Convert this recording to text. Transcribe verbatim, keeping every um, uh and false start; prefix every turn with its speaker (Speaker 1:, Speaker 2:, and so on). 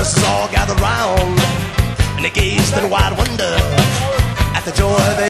Speaker 1: nurses all gathered round, and they gazed in wide wonder at the joy they